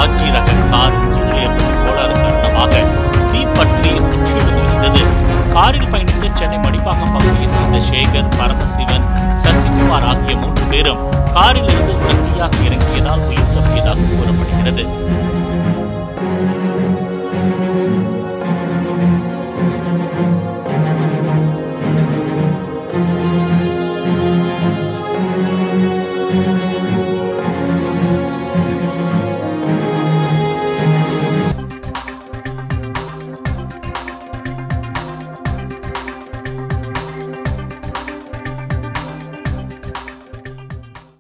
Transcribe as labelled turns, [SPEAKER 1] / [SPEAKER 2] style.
[SPEAKER 1] Apache ரக car இன்ஜினில் ஏற்பட்ட கோளாறு காரணமாக தீப்பற்றி முற்றியது. காரில் பயணித்த சென்னை மடிப்பாக்கம் பகுதியை சேர்ந்த சேகர், பரமசிவன், சசிகுமார் ஆகிய 3 பேரும் காரில் இருந்து உடனடியாக இறங்கியதால் உயிர் தப்பியதாக கூறப்படுகிறது.